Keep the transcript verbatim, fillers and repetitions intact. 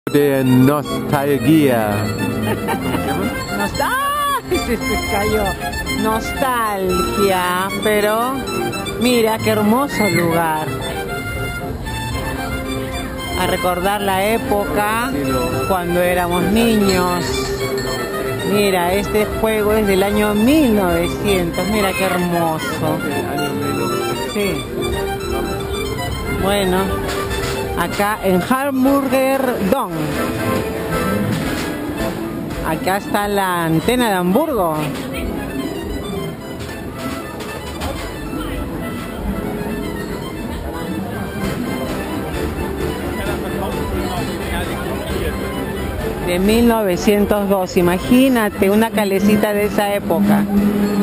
de nostalgia. Nostalgia, se cayó. Nostalgia, pero mira qué hermoso lugar. A recordar la época cuando éramos niños. Mira, este juego es del año mil novecientos. Mira qué hermoso. Sí. Bueno, acá en Hamburger Dome. Acá está la antena de Hamburgo. De mil novecientos dos, imagínate, una calecita de esa época.